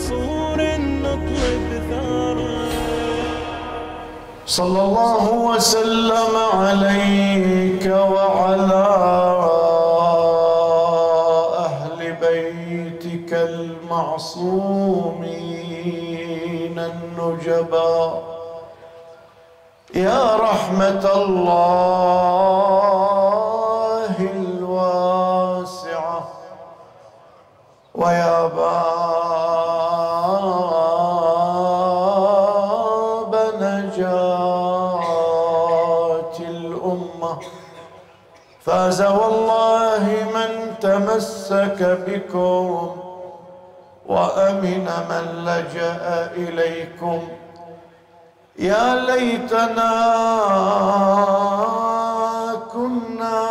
منصور نطلب ثاره. صلى الله وسلم عليك وعلى أهل بيتك المعصومين النجبا يا رحمة الله الواسعة ويا باب نجاة الأمة. فاز والله من تمسك بكم وأمن من لجأ إليكم. يا ليتنا كنا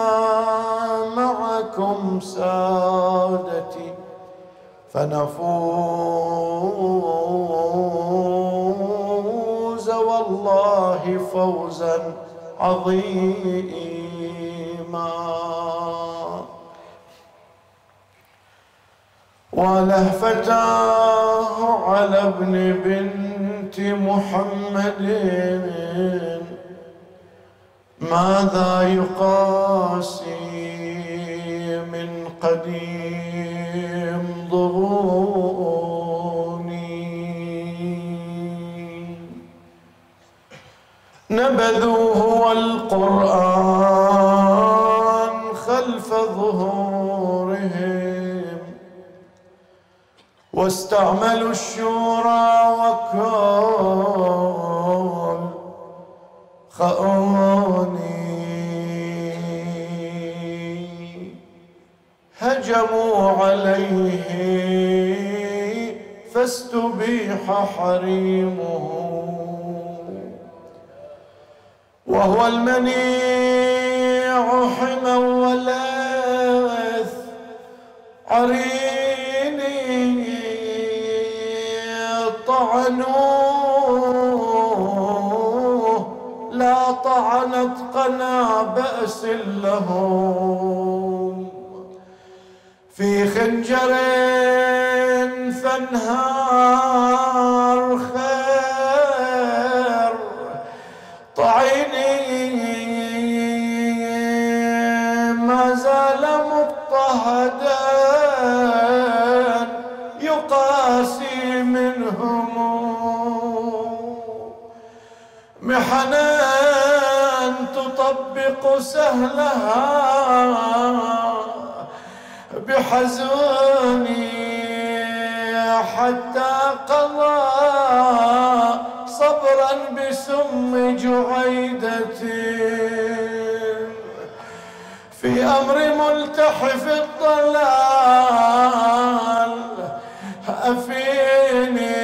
معكم سادتي فنفوز والله فوزا عظيما. ولهفتاه على ابن بنت محمد ماذا يقاسي من قديم ضغوني. نبذوه والقرآن خلف ظهورهم واستعملوا الشورى وكل خأوني. هجموا عليه فاستبيح حريمه وهو المنيع حمى وليث عريني. طعنوه لا طعنت قنا بأس لهم في خنجر فانهار خير طعيني. ما زال مضطهدا يقاسي منهم محنا تطبق سهلها بحزوني حتى قضى صبرا بسم جعيدة في أمر ملتحف الضلال أفيني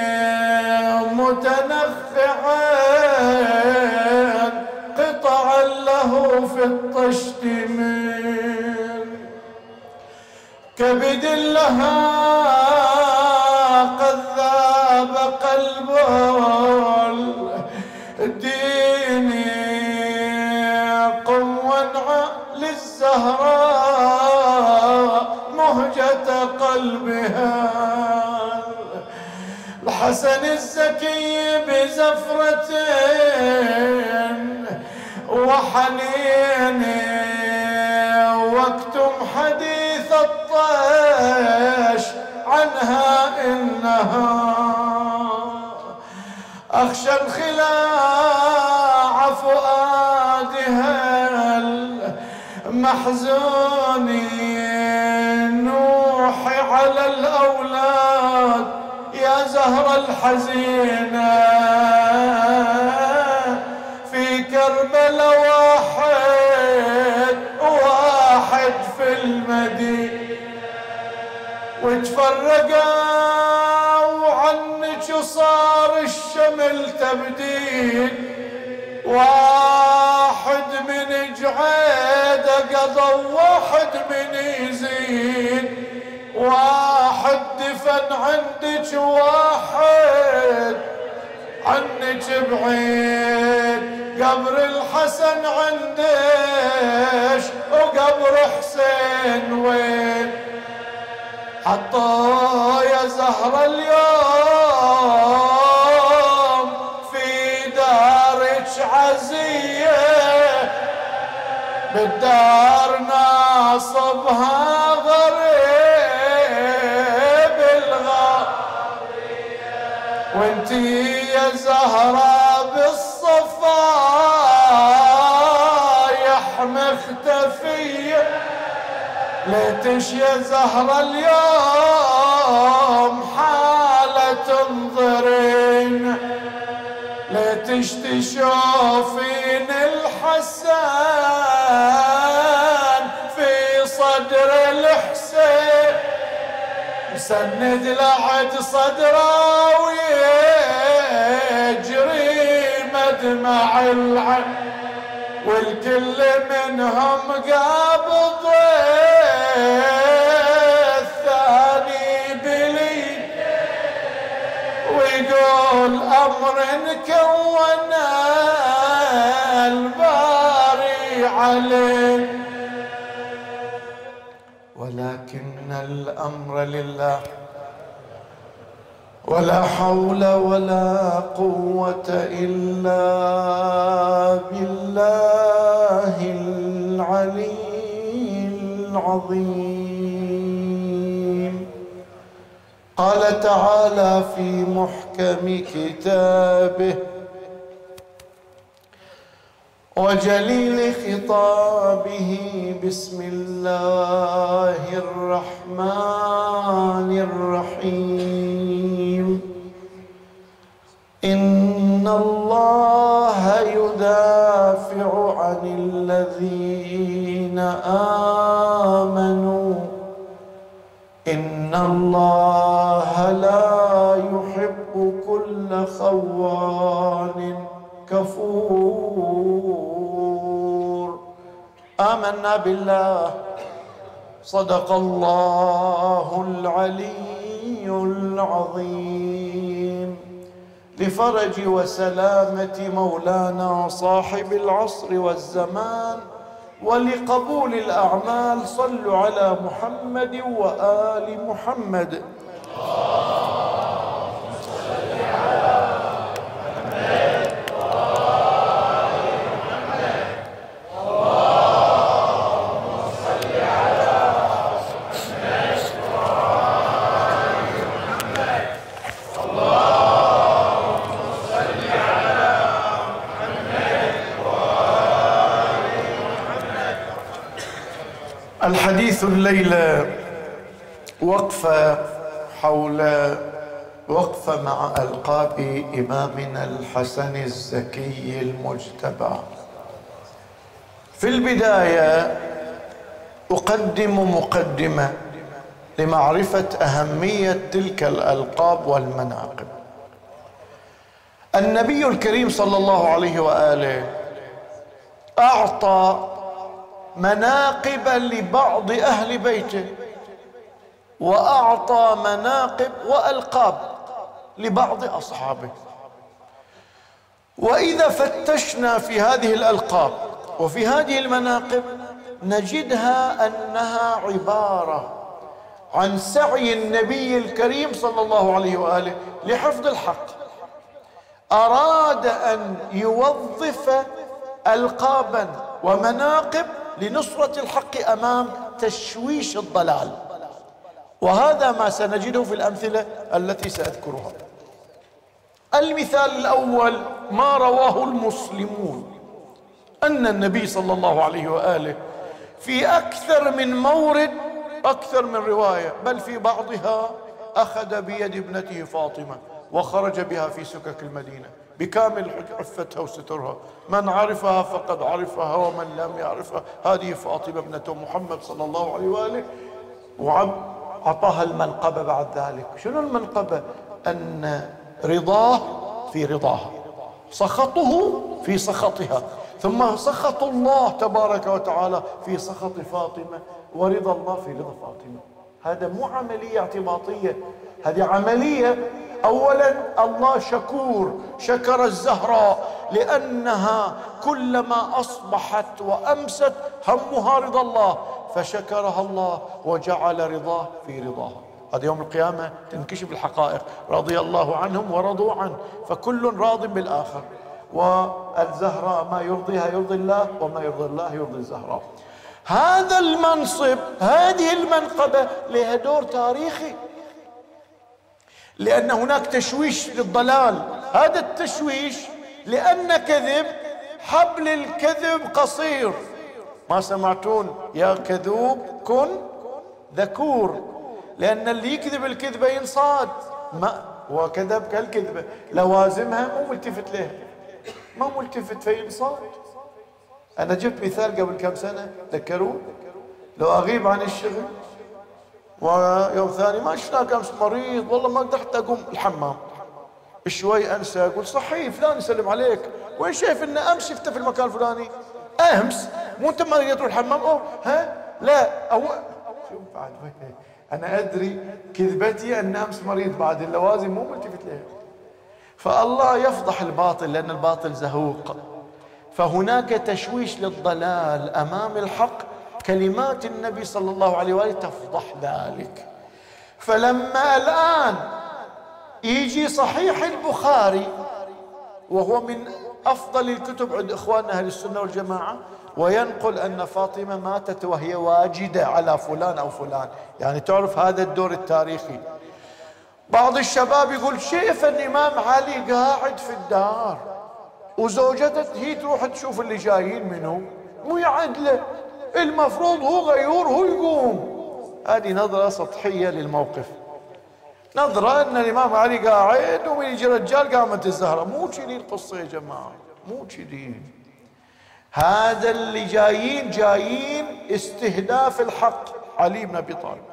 متنخعا قطعا له في الطشت من كبد لها قد ذاب قلب الدين قوّا للزهراء مهجة قلبها الحسن الزكي بزفرة وحنين واكتم حديث الطيش عنها إنها أخشى انخلاع فؤادها المحزون نوحي على الأولاد يا زهر الحزينة في كربلاء واحد في المدينة وتفرقوا عنك وصار الشمل تبديل واحد من جعيده قضى واحد من يزيد واحد دفن عندك واحد عنك بعيد قبر الحسن عندش وقبر حسين وين حطوا يا يا زهرة اليوم في دارك عزية، بالدار ناصبها غريب الغاضية، وانتي يا زهرة بالصفايح مختفية، ليتش يا زهرة اليوم حالة تنظرين، ليتش تشوفين الحسن في صدر الحسين، مسند لعد صدره ويجري مدمع العين، والكل منهم قابض الثاني بلي، ويقول أمر كون الباري عليه، ولكن الأمر لله، ولا حول ولا قوة إلا بالله العلي العظيم. قال تعالى في محكم كتابه وجليل خطابه: بسم الله الرحمن الرحيم. إن الله يدافع عن الذين آمنوا، إن الله لا يحب كل خوان كفور. آمنا بالله، صدق الله العلي العظيم. لفرج وسلامة مولانا صاحب العصر والزمان ولقبول الأعمال صلوا على محمد وآل محمد. الحديث الليلة وقفة مع ألقاب إمامنا الحسن الزكي المجتبى. في البداية أقدم مقدمة لمعرفة أهمية تلك الألقاب والمناقب. النبي الكريم صلى الله عليه وآله أعطى مناقب لبعض أهل بيته، وأعطى مناقب وألقاب لبعض أصحابه. وإذا فتشنا في هذه الألقاب وفي هذه المناقب نجدها أنها عبارة عن سعي النبي الكريم صلى الله عليه وآله لحفظ الحق. أراد أن يوظف ألقابا ومناقب لنصرة الحق أمام تشويش الضلال، وهذا ما سنجده في الأمثلة التي سأذكرها. المثال الأول ما رواه المسلمون أن النبي صلى الله عليه وآله في أكثر من مورد، أكثر من رواية، بل في بعضها أخذ بيد ابنته فاطمة وخرج بها في سكك المدينة بكامل عفتها وسترها، من عرفها فقد عرفها ومن لم يعرفها هذه فاطمة ابنة محمد صلى الله عليه وآله. وعطاها المنقبة بعد ذلك. شنو المنقبة؟ أن رضاه في رضاها، سخطه في سخطها، ثم سخط الله تبارك وتعالى في سخط فاطمة، ورضا الله في رضا فاطمة. هذا مو عملية اعتباطية، هذه عملية. أولا الله شكور، شكر الزهراء لأنها كلما أصبحت وأمست همها رضا الله، فشكرها الله وجعل رضاه في رضاها. هذا يوم القيامة تنكشف الحقائق. رضي الله عنهم ورضوا عنه، فكل راض بالآخر. والزهراء ما يرضيها يرضي الله، وما يرضي الله يرضي الزهراء. هذا المنصب، هذه المنقبة لها دور تاريخي، لأن هناك تشويش للضلال. هذا التشويش لأن كذب، حبل الكذب قصير. ما سمعتون يا كذوب كن ذكور؟ لأن اللي يكذب الكذبة ينصاد، ما وكذب كالكذبة، لوازمها مو ملتفت لها، ما ملتفت فينصاد. أنا جبت مثال قبل كم سنة، تذكرون؟ لو أغيب عن الشغل ويوم ثاني ما شفناك أمس مريض، والله ما قدرت أقوم الحمام، شوي أنسى أقول صحيح فلان يسلم عليك، وين شايف إن أمس شفته في المكان الفلاني؟ أمس مو أنت ما قدرت تروح الحمام؟ أوه ها لا أو شوف بعد أنا أدري كذبتي أن أمس مريض، بعد اللوازم مو ملتفت لها. فالله يفضح الباطل لأن الباطل زهوق. فهناك تشويش للضلال أمام الحق، كلمات النبي صلى الله عليه وآله تفضح ذلك. فلما الآن يجي صحيح البخاري وهو من أفضل الكتب عند إخواننا أهل السنة والجماعة، وينقل أن فاطمة ماتت وهي واجدة على فلان أو فلان، يعني تعرف هذا الدور التاريخي. بعض الشباب يقول شايف الإمام علي قاعد في الدار وزوجته هي تروح تشوف اللي جايين منه، مو يعدله، المفروض هو غيور هو يقوم. هذه نظرة سطحية للموقف، نظرة أن الإمام علي قاعد ومن يجي رجال قامت الزهرة. مو كذي القصة يا جماعة، مو كذي. هذا اللي جايين استهداف الحق، علي بن أبي طالب.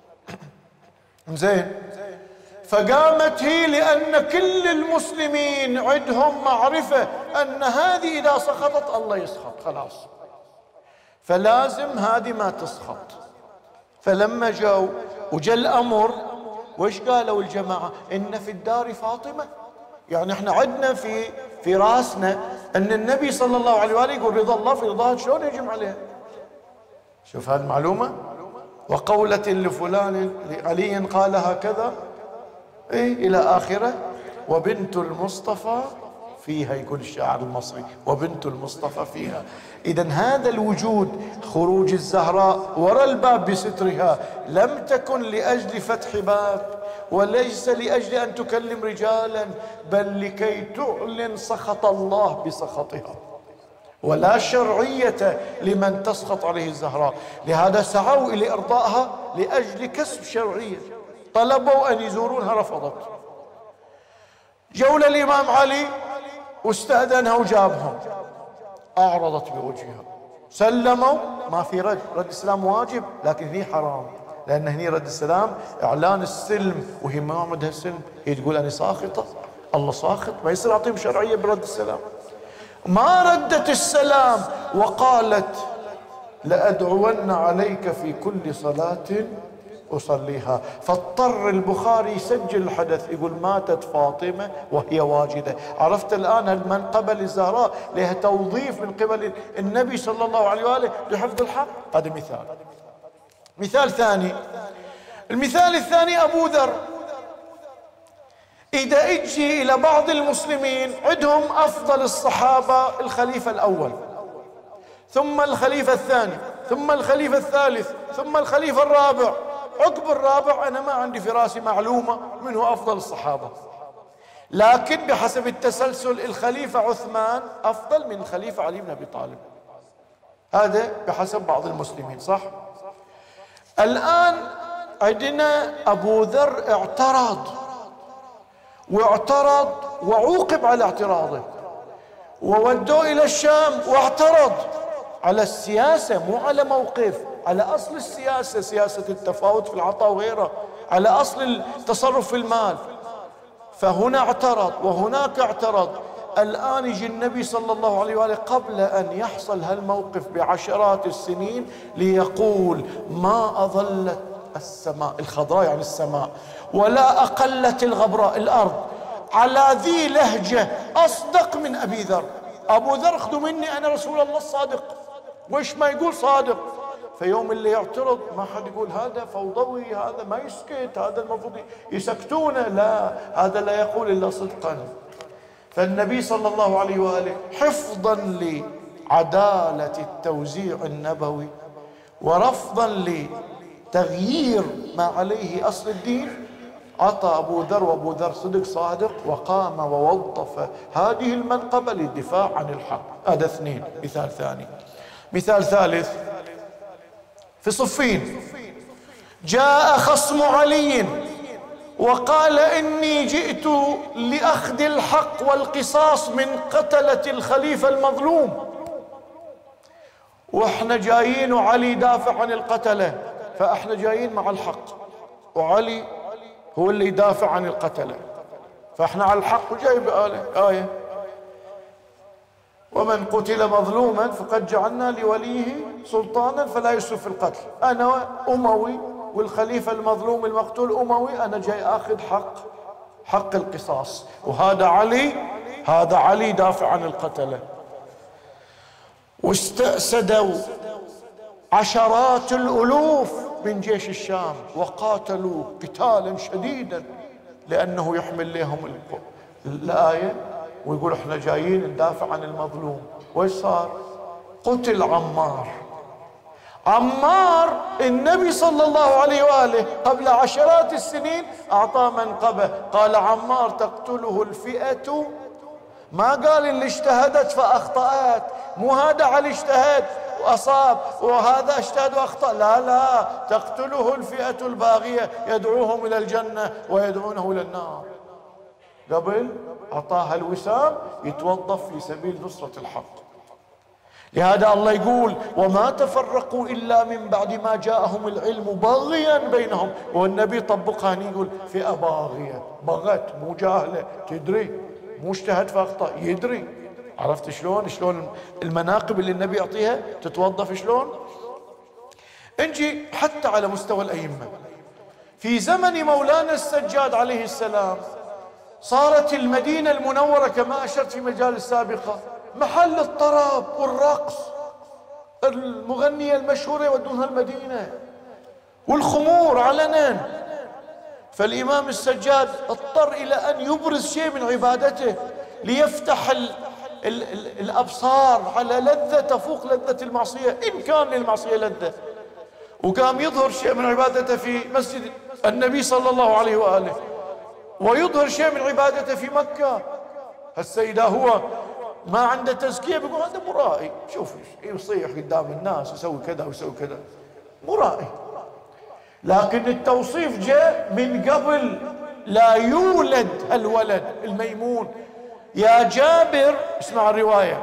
زين، فقامت هي لأن كل المسلمين عندهم معرفة أن هذه إذا سقطت الله يسخط خلاص، فلازم هذه ما تسقط. فلما جاءوا وجاء الأمر، وإيش قالوا الجماعة؟ إن في الدار فاطمة. يعني احنا عندنا في راسنا أن النبي صلى الله عليه وآله يقول رضا الله في رضاها، شلون يجمع عليها؟ شوف هذه المعلومة. وقولة لفلان لعلي قال هكذا إيه إلى آخره. وبنت المصطفى فيها، يقول الشاعر المصري، وبنت المصطفى فيها. إذن هذا الوجود، خروج الزهراء وراء الباب بسترها، لم تكن لأجل فتح باب، وليس لأجل أن تكلم رجالا، بل لكي تعلن سخط الله بسخطها، ولا شرعية لمن تسخط عليه الزهراء. لهذا سعوا إلى إرضائها لأجل كسب شرعية، طلبوا أن يزورونها رفضت. جولة الإمام علي واستأذنها وجابهم، أعرضت بوجهها، سلموا، ما في رد السلام واجب، لكن هني حرام، لأن هني رد السلام إعلان السلم، وهي ما عندها السلم، هي تقول أنا ساخطة، الله ساخط، ما يصير أعطيهم شرعية برد السلام. ما ردت السلام وقالت لأدعون عليك في كل صلاة أصليها. فاضطر البخاري يسجل الحدث، يقول ماتت فاطمة وهي واجدة. عرفت الآن المنقبة للزهراء لها توظيف من قبل النبي صلى الله عليه وآله لحفظ الحق. هذا مثال. مثال ثاني، المثال الثاني أبو ذر. إذا اجي إلى بعض المسلمين عندهم أفضل الصحابة الخليفة الأول، ثم الخليفة الثاني، ثم الخليفة الثالث، ثم الخليفة الرابع. عقب الرابع أنا ما عندي في راسي معلومة من هو أفضل الصحابة، لكن بحسب التسلسل الخليفة عثمان أفضل من الخليفة علي بن أبي طالب، هذا بحسب بعض المسلمين، صح؟ الآن عندنا أبو ذر واعترض وعوقب على اعتراضه، وودوه إلى الشام واعترض على السياسة، مو على موقف، على أصل السياسة، سياسة التفاوت في العطاء وغيره، على أصل التصرف في المال. فهنا اعترض وهناك اعترض. الآن يجي النبي صلى الله عليه وآله قبل أن يحصل هالموقف بعشرات السنين ليقول ما أظلت السماء الخضراء، يعني السماء، ولا أقلت الغبراء الأرض على ذي لهجة أصدق من أبي ذر. أبو ذر خذوا مني أنا رسول الله الصادق، وإيش ما يقول صادق. فيوم اللي يعترض ما حد يقول هذا فوضوي، هذا ما يسكت، هذا المفروض يسكتونه، لا، هذا لا يقول إلا صدقا. فالنبي صلى الله عليه وآله حفظا لعدالة التوزيع النبوي ورفضا لتغيير ما عليه أصل الدين عطى أبو ذر، وأبو ذر صدق صادق، وقام ووظف هذه المنقبة للدفاع عن الحق. هذا اثنين. مثال ثاني. مثال ثالث، في صفين جاء خصم علي وقال إني جئت لأخذ الحق والقصاص من قتلة الخليفة المظلوم، وإحنا جايين وعلي دافع عن القتلة، فإحنا جايين مع الحق وعلي هو اللي يدافع عن القتلة، فإحنا على الحق. وجايب آية ومن قتل مظلوما فقد جعلنا لوليه سلطانا فلا يسرف في القتل. أنا أموي والخليفة المظلوم المقتول أموي، أنا جاي أخذ حق القصاص، وهذا علي، هذا علي دافع عن القتلة. واستأسدوا عشرات الألوف من جيش الشام وقاتلوا قتالا شديدا لأنه يحمل لهم الآية ويقول احنا جايين ندافع عن المظلوم. وإيش صار؟ قتل عمار النبي صلى الله عليه وآله قبل عشرات السنين أعطاه منقبة، قال عمار تقتله الفئة، ما قال اللي اجتهدت فأخطأت، مو هذا علي اجتهد وأصاب وهذا اجتهد وأخطأ، لا، تقتله الفئة الباغية يدعوهم إلى الجنة ويدعونه إلى النار. قبل أعطاها الوسام يتوظف في سبيل نصرة الحق. لهذا الله يقول وما تفرقوا إلا من بعد ما جاءهم العلم بغيا بينهم، والنبي طبقها يقول فئة باغية، بغت مو جاهلة، تدري، مو اجتهد فأخطأ، يدري. عرفت شلون المناقب اللي النبي يعطيها تتوظف شلون؟ نجي حتى على مستوى الأئمة. في زمن مولانا السجاد عليه السلام صارت المدينة المنورة كما أشرت في مجال السابقة محل الطرب والرقص، المغنية المشهورة يودونها المدينة، والخمور علنا. فالإمام السجاد اضطر إلى أن يبرز شيء من عبادته ليفتح الأبصار على لذة تفوق لذة المعصية إن كان للمعصية لذة، وقام يظهر شيء من عبادته في مسجد النبي صلى الله عليه وآله، ويظهر شيء من عبادته في مكة. السيدة هو ما عنده تزكية بيقول هذا مرائي، شوف يصيح قدام الناس ويسوي كذا ويسوي كذا، مرائي. لكن التوصيف جاء من قبل لا يولد الولد الميمون. يا جابر اسمع الرواية،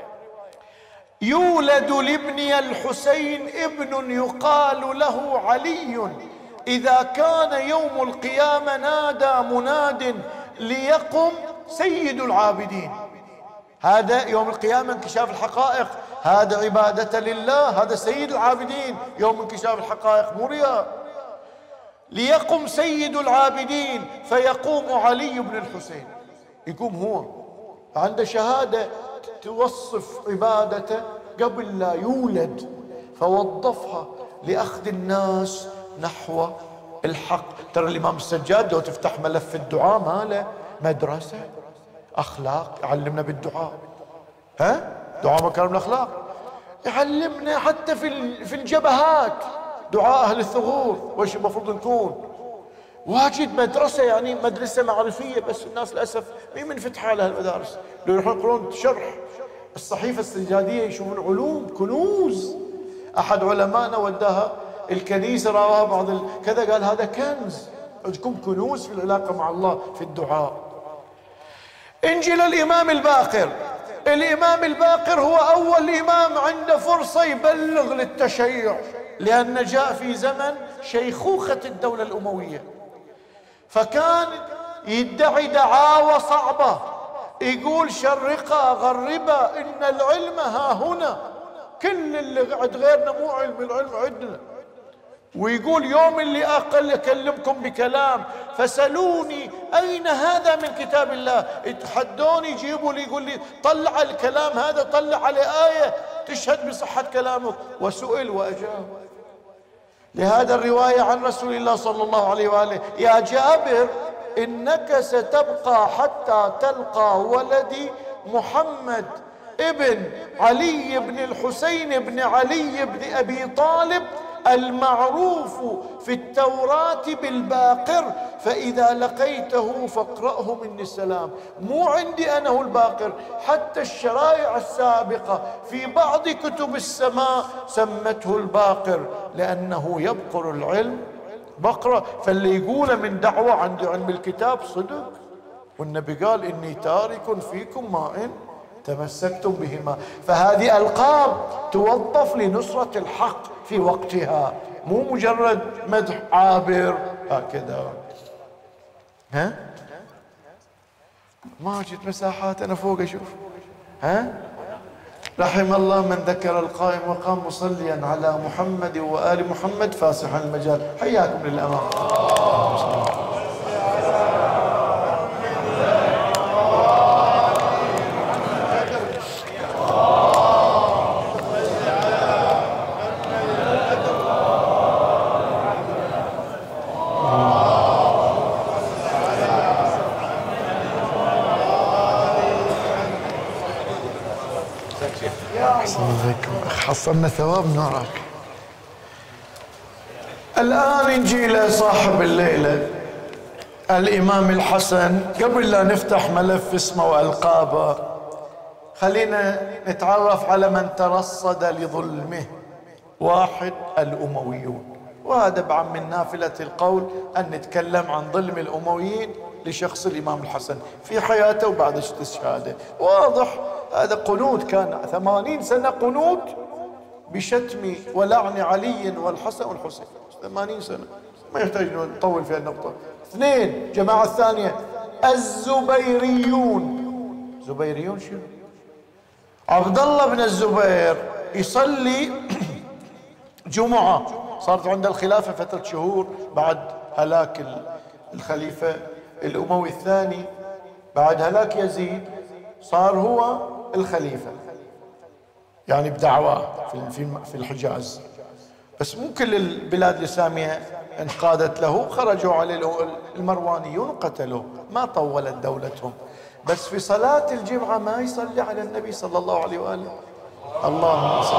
يولد لابني الحسين ابن يقال له علي، إذا كان يوم القيامة نادى مناد ليقم سيد العابدين. هذا يوم القيامة انكشاف الحقائق، هذا عبادة لله، هذا سيد العابدين يوم انكشاف الحقائق مو رياء. ليقم سيد العابدين فيقوم علي بن الحسين، يقوم هو عنده شهادة توصف عبادته قبل لا يولد، فوظفها لأخذ الناس نحو الحق. ترى الإمام السجاد لو تفتح ملف الدعاء ماله مدرسة أخلاق، يعلمنا بالدعاء، دعاء مكارم الأخلاق، يعلمنا حتى في الجبهات دعاء أهل الثغور وإيش المفروض نكون. واجد مدرسة، يعني مدرسة معرفية، بس الناس للأسف مين منفتحة على هالمدارس. لو يروحون يقرون شرح الصحيفة السجادية يشوفون علوم كنوز. أحد علمائنا وداها الكنيسة، رواها بعض كذا، قال هذا كنز، عندكم كنوز في العلاقة مع الله في الدعاء. انجي للإمام الباقر. الإمام الباقر هو أول إمام عنده فرصة يبلغ للتشيع، لأن جاء في زمن شيخوخة الدولة الأموية، فكان يدعي دعاوى صعبة، يقول شرقة غربة إن العلم ها هنا، كل اللي عند غيرنا مو علم، العلم عندنا. ويقول يوم اللي أقل أكلمكم بكلام فسألوني أين هذا من كتاب الله، يتحدوني يجيبوا لي، يقول لي طلع الكلام هذا، طلع على آية تشهد بصحة كلامك، وسئل وأجاب. لهذا الرواية عن رسول الله صلى الله عليه وآله: يا جابر إنك ستبقى حتى تلقى ولدي محمد ابن علي بن الحسين بن علي بن أبي طالب المعروف في التوراة بالباقر، فإذا لقيته فاقرأه مني السلام. مو عندي أنا هو الباقر، حتى الشرائع السابقة في بعض كتب السماء سمته الباقر لأنه يبقر العلم بقرة. فاللي يقول من دعوة عندي علم الكتاب صدق، والنبي قال: إني تارك فيكم ما إن تمسكتم بهما. فهذه ألقاب توظف لنصرة الحق في وقتها، مو مجرد مدح عابر هكذا. ها ما جيت مساحات أنا فوق أشوف. ها رحم الله من ذكر القائم وقام مصليا على محمد وآل محمد فاسحا المجال. حياكم للأمام. حصلنا ثواب نورك. الآن نجي لصاحب الليلة الإمام الحسن. قبل لا نفتح ملف اسمه وألقابه، خلينا نتعرف على من ترصد لظلمه. واحد: الأمويون. وهذا بعم من نافلة القول أن نتكلم عن ظلم الأمويين لشخص الإمام الحسن في حياته وبعد استشهاده. واضح هذا قنوت، كان 80 سنة قنوت بشتم ولعن علي والحسن والحسين. 80 سنة ما يحتاج نطول في النقطة. اثنين: جماعة الثانية الزبيريون. زبيريون شنو؟ عبد الله بن الزبير يصلي جمعة، صارت عند الخلافة فترة شهور بعد هلاك الخليفة الأموي الثاني، بعد هلاك يزيد صار هو الخليفة، يعني بدعواه في الحجاز. بس مو كل البلاد الإسلامية انقادت له، خرجوا عليه المروانيون وقتلوه، ما طولت دولتهم. بس في صلاة الجمعة ما يصلي على النبي صلى الله عليه وآله. اللهم صل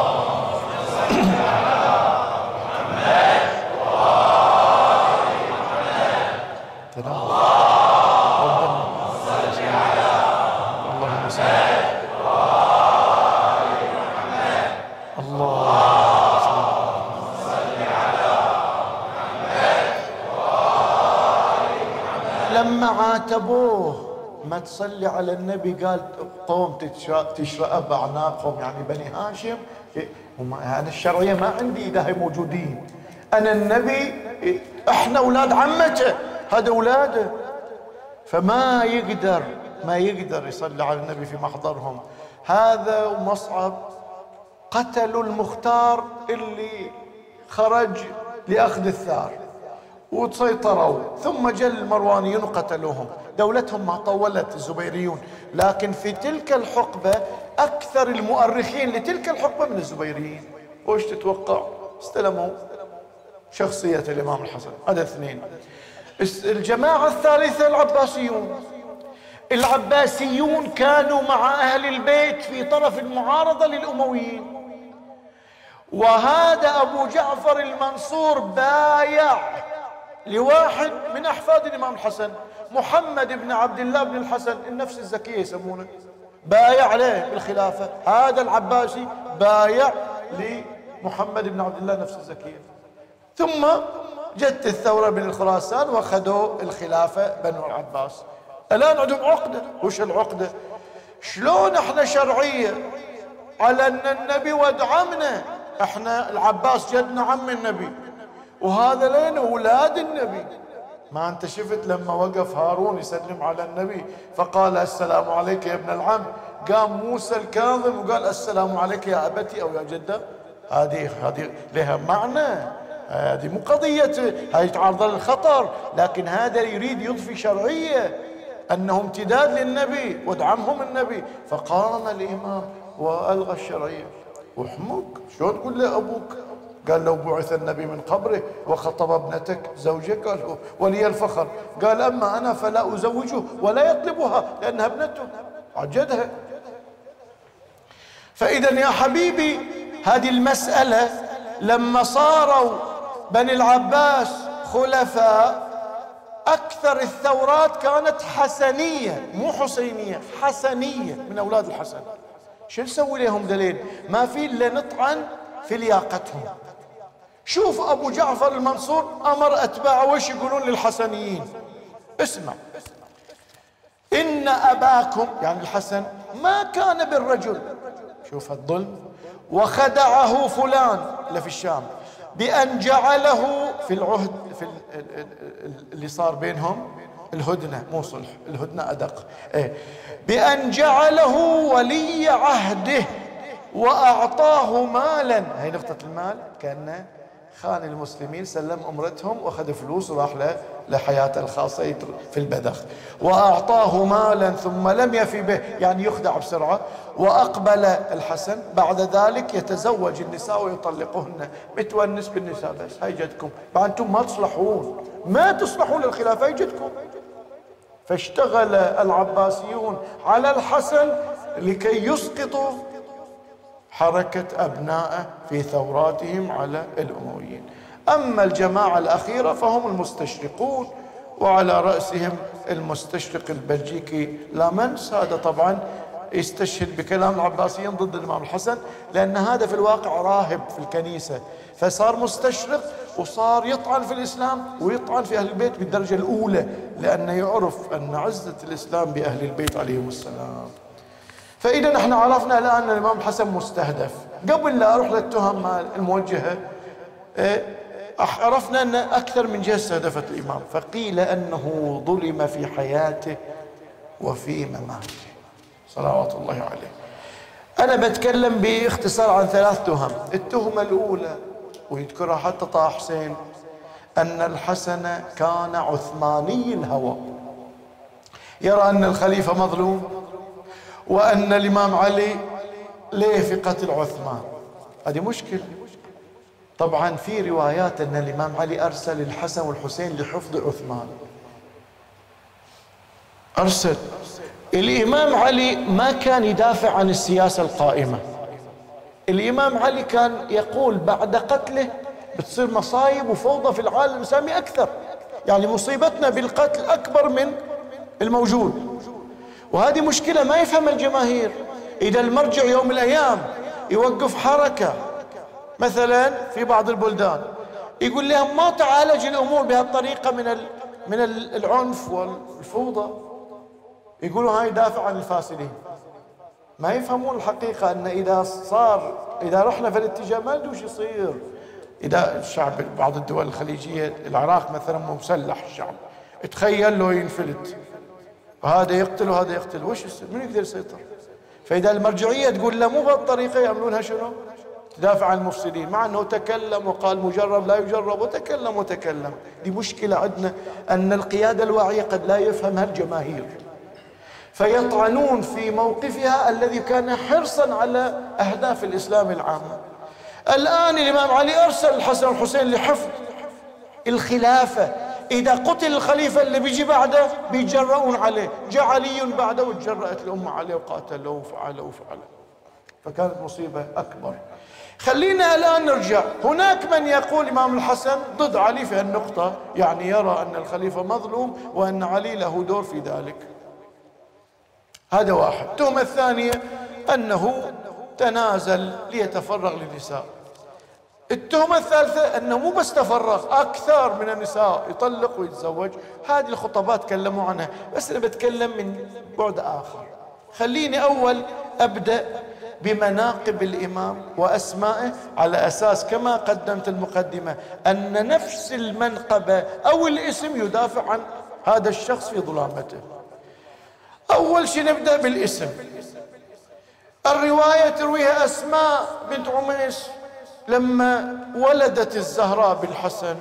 لما عاتبوه ما تصلي على النبي قال: قوم تشرأ بأعناقهم، يعني بني هاشم. أنا الشرعية ما عندي إذا هي موجودين، أنا النبي، إحنا أولاد عمته، هذا أولاده. فما يقدر يصلي على النبي في محضرهم. هذا ومصعب قتلوا المختار اللي خرج لأخذ الثار وتسيطروا، ثم جل المروانيون وقتلوهم. دولتهم ما طولت الزبيريون، لكن في تلك الحقبة أكثر المؤرخين لتلك الحقبة من الزبيريين. وش تتوقع؟ استلموا شخصية الإمام الحسن. هذا اثنين. الجماعة الثالثة العباسيون. العباسيون كانوا مع أهل البيت في طرف المعارضة للأمويين، وهذا أبو جعفر المنصور بايع لواحد من أحفاد الإمام الحسن، محمد بن عبد الله بن الحسن النفس الزكية يسمونه، بايع عليه بالخلافة. هذا العباسي بايع لمحمد بن عبد الله نفس الزكية. ثم جت الثورة بن الخراسان واخذوا الخلافة بنو العباس. الآن عندهم عقدة. وش العقدة؟ شلون احنا شرعية على ان النبي ود عمنا، احنا العباس جدنا عم النبي، وهذا لين اولاد النبي. ما انت شفت لما وقف هارون يسلم على النبي فقال: السلام عليك يا ابن العم، قام موسى الكاظم وقال: السلام عليك يا ابتي او يا جده. هذه لها معنى، هذه مو قضية هاي تعرض للخطر، لكن هذا يريد يضفي شرعية أنه امتداد للنبي ودعمهم النبي. فقام الإمام وألغى الشرعية. وحمك شلون تقول له أبوك قال لو بعث النبي من قبره وخطب ابنتك زوجك، قال ولي الفخر، قال أما أنا فلا أزوجه ولا يطلبها لأنها ابنته، عجدها. فإذا يا حبيبي هذه المسألة لما صاروا بني العباس خلفاء، أكثر الثورات كانت حسنية مو حسينية، حسنية من أولاد الحسن. شو نسوي لهم دليل؟ ما في إلا نطعن في لياقتهم. شوف أبو جعفر المنصور أمر أتباعه وش يقولون للحسنيين؟ اسمع: إن أباكم يعني الحسن ما كان بالرجل، شوف الظلم، وخدعه فلان اللي في الشام بأن جعله في العهد في اللي صار بينهم الهدنة، مو صلح، الهدنة أدق، بأن جعله ولي عهده وأعطاه مالا. هي نقطة المال، كأنه خان المسلمين، سلم أمرتهم وأخذ فلوس وراح لحياته الخاصة في البذخ، وأعطاه مالا ثم لم يفي به، يعني يخدع بسرعة. وأقبل الحسن بعد ذلك يتزوج النساء ويطلقهن، متونس بالنساء، بس هاي جدكم، بعد أنتم ما تصلحون للخلافة، هاي جدكم. فاشتغل العباسيون على الحسن لكي يسقطوا حركة أبنائه في ثوراتهم على الأمويين. أما الجماعة الأخيرة فهم المستشرقون، وعلى رأسهم المستشرق البلجيكي لامنس. هذا طبعا يستشهد بكلام العباسيين ضد الإمام الحسن، لأن هذا في الواقع راهب في الكنيسة، فصار مستشرق وصار يطعن في الإسلام ويطعن في أهل البيت بالدرجة الأولى، لأنه يعرف أن عزة الإسلام بأهل البيت عليهم السلام. فإذا نحن عرفنا الآن أن الإمام الحسن مستهدف. قبل لا أروح للتهم الموجهة، عرفنا أن أكثر من جهة استهدفت الإمام، فقيل أنه ظلم في حياته وفي مماته صلوات الله عليه. أنا بتكلم باختصار عن 3 تهم. التهمة الأولى ويذكرها حتى طه حسين، أن الحسن كان عثماني الهوى، يرى أن الخليفة مظلوم وأن الإمام علي ليه في قتل عثمان. هذه مشكلة. طبعا في روايات أن الإمام علي أرسل الحسن والحسين لحفظ عثمان، أرسل. الإمام علي ما كان يدافع عن السياسة القائمة، الإمام علي كان يقول بعد قتله بتصير مصايب وفوضى في العالم الإسلامي أكثر، يعني مصيبتنا بالقتل أكبر من الموجود. وهذه مشكلة ما يفهم الجماهير. إذا المرجع يوم من الأيام يوقف حركة مثلا في بعض البلدان، يقول لهم ما تعالج الأمور بهالطريقة من العنف والفوضى، يقولوا هاي دافع عن الفاسدين. ما يفهمون الحقيقة أن إذا رحنا في الاتجاه ما ندري وش يصير. إذا الشعب بعض الدول الخليجية، العراق مثلا مسلح الشعب، تخيل له ينفلت وهذا يقتل وهذا يقتل، وش يصير؟ من يقدر يسيطر؟ فإذا المرجعية تقول لا مو بهالطريقة، يعملونها شنو؟ تدافع عن المفسدين، مع أنه تكلم وقال مجرب لا يجرب وتكلم. دي مشكلة عندنا، أن القيادة الواعية قد لا يفهمها الجماهير، فيطعنون في موقفها الذي كان حرصا على أهداف الإسلام العامة. الآن الإمام علي أرسل الحسن والحسين لحفظ الخلافة، إذا قتل الخليفة اللي بيجي بعده بيجرؤون عليه، جاء علي بعده وتجرأت الأمة عليه وقاتلوه وفعلوا. فكانت مصيبة أكبر. خلينا الآن نرجع. هناك من يقول الإمام الحسن ضد علي في النقطة، يعني يرى أن الخليفة مظلوم وأن علي له دور في ذلك. هذا واحد. التهمة الثانية أنه تنازل ليتفرغ للنساء. التهمة الثالثة أنه مو بس تفرغ، أكثر من النساء، يطلق ويتزوج. هذه الخطبات تكلموا عنها، بس أنا بتكلم من بعد آخر. خليني أول أبدأ بمناقب الإمام وأسمائه، على أساس كما قدمت المقدمة أن نفس المنقبة أو الاسم يدافع عن هذا الشخص في ظلامته. أول شيء نبدأ بالاسم. الرواية ترويها أسماء بنت عميس لما ولدت الزهراء بالحسن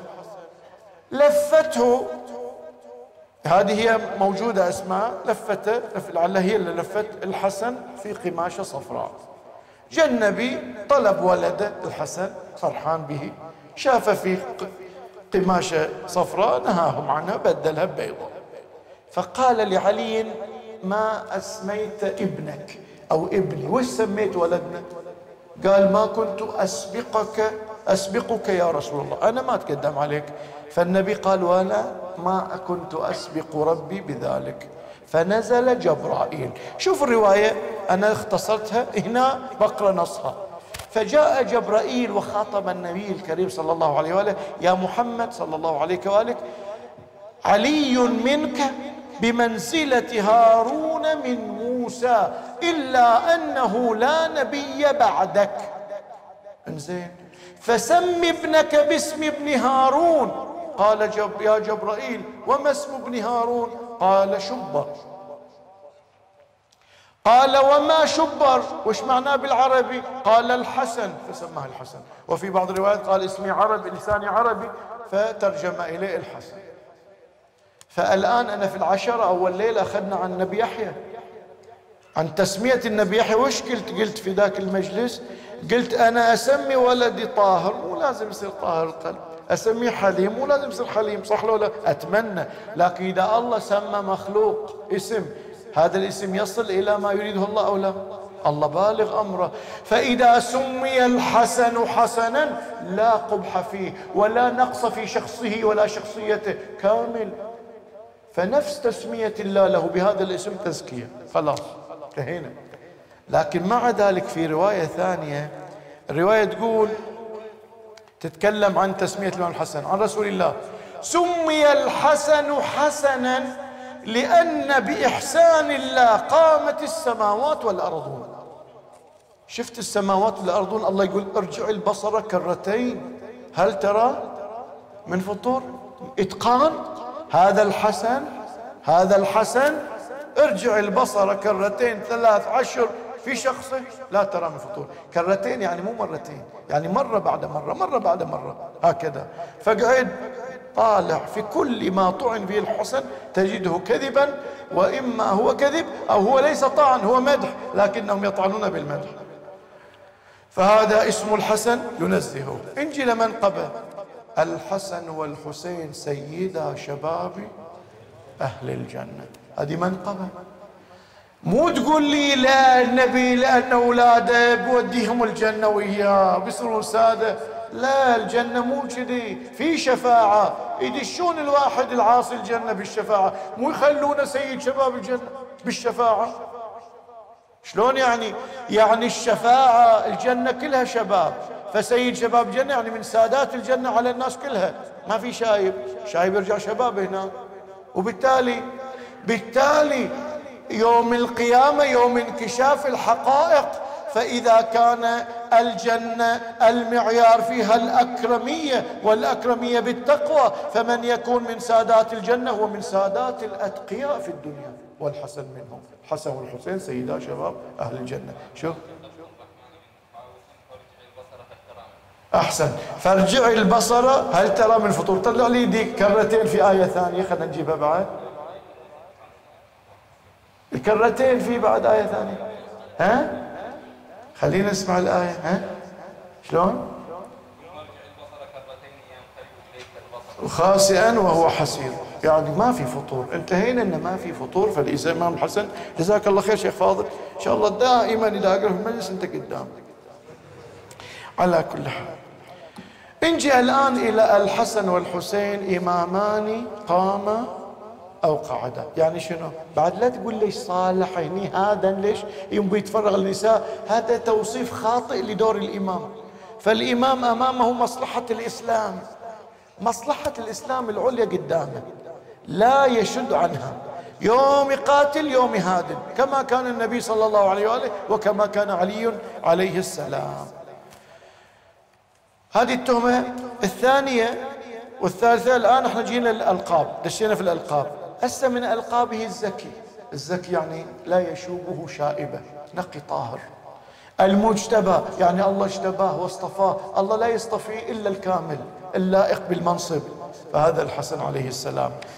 لفته، هذه هي موجودة أسماء لفته، لعلها هي اللي لفت الحسن في قماشة صفراء، جاء النبي طلب ولده الحسن فرحان به، شاف فيه قماشة صفراء نهاهم عنها بدلها ببيضاء، فقال لعلي ما أسميت ابنك أو ابني، وش سميت ولدنا؟ قال ما كنت أسبقك يا رسول الله، أنا ما أتقدم عليك. فالنبي قال وأنا ما كنت أسبق ربي بذلك، فنزل جبرائيل. شوف الرواية أنا اختصرتها هنا بقرأ نصها. فجاء جبرائيل وخاطب النبي الكريم صلى الله عليه وآله: يا محمد صلى الله عليه وآله، علي منك بمنزلة هارون من موسى إلا أنه لا نبي بعدك. انزين، فسم ابنك باسم ابن هارون. قال يا جبرائيل وما اسم ابن هارون؟ قال شبر. قال وما شبر؟ وش معناه بالعربي؟ قال الحسن، فسماه الحسن. وفي بعض الروايات قال اسمي عربي، لساني عربي، فترجم إليه الحسن. فالآن أنا في العشرة أول ليلة أخذنا عن النبي يحيى، عن تسمية النبي يحيى. وش قلت في ذاك المجلس؟ قلت أنا أسمي ولدي طاهر، مو لازم يصير طاهر القلب، أسميه حليم مو لازم يصير حليم، صح لو لا؟ أتمنى. لكن إذا الله سمى مخلوق اسم، هذا الاسم يصل إلى ما يريده الله أو لا؟ الله بالغ أمره. فإذا سمي الحسن حسنا لا قبح فيه ولا نقص في شخصه ولا شخصيته، كامل. فنفس تسمية الله له بهذا الاسم تزكية، خلاص انتهينا. لكن مع ذلك في رواية ثانية، الرواية تقول تتكلم عن تسمية الإمام الحسن عن رسول الله: سمي الحسن حسنا لأن بإحسان الله قامت السماوات والأرضون. شفت السماوات والأرضون، الله يقول ارجع البصر كرتين هل ترى من فطور. إتقان هذا الحسن ارجع البصر كرتين 13 في شخصه لا ترى من فطور. كرتين يعني مو مرتين، يعني مرة بعد مرة، مرة بعد مرة، هكذا. فقعد طالع في كل ما طعن به الحسن تجده كذبا، وإما هو كذب أو هو ليس طعن، هو مدح، لكنهم يطعنون بالمدح. فهذا اسم الحسن ينزهه. انجي لمنقبه: الحسن والحسين سيدا شباب أهل الجنة. هذه منقبة. مو تقول لي لا النبي لأن أولاده بوديهم الجنة وإياه بيصيرون سادة. لا، الجنة مو كذي، في شفاعة. يدشون الواحد العاصي الجنة بالشفاعة، مو يخلون سيد شباب الجنة بالشفاعة. شلون يعني؟ يعني الشفاعة الجنة كلها شباب، فسيد شباب الجنة يعني من سادات الجنة على الناس كلها، ما في شايب يرجع شباب هنا. وبالتالي يوم القيامة يوم انكشاف الحقائق، فإذا كان الجنة المعيار فيها الأكرمية، والأكرمية بالتقوى، فمن يكون من سادات الجنة هو من سادات الأتقياء في الدنيا، والحسن منهم. الحسن والحسين سيدا شباب أهل الجنة. شوف أحسن، فارجع البصر هل ترى من فطور. طلع لي دي كرتين في آية ثانية، خلينا نجيبها بعد. الكرتين في بعد آية ثانية، ها؟ خلينا نسمع الآية، ها؟ شلون؟ خاسئا وهو حسير، يعني ما في فطور. انتهينا ان ما في فطور. فالإمام الحسن جزاك الله خير شيخ فاضل، ان شاء الله دائما اذا اقرا في المجلس انت قدام. على كل حال، نجي الآن إلى الحسن والحسين إمامان قاما أو قعدا. يعني شنو؟ بعد لا تقول ليش صالح هني هذا ليش يوم بيتفرغ النساء، هذا توصيف خاطئ لدور الإمام. فالإمام أمامه مصلحة الإسلام، مصلحة الإسلام العليا قدامه، لا يشد عنها. يوم يقاتل يوم يهادن، كما كان النبي صلى الله عليه وآله وكما كان علي عليه السلام. هذه التهمة الثانية. والثالثة الآن احنا جينا الألقاب، دشينا في الألقاب. هسه من ألقابه الزكي. الزكي يعني لا يشوبه شائبة، نقي طاهر. المجتبى يعني الله اجتباه واصطفاه، الله لا يصطفي إلا الكامل اللائق بالمنصب، فهذا الحسن عليه السلام.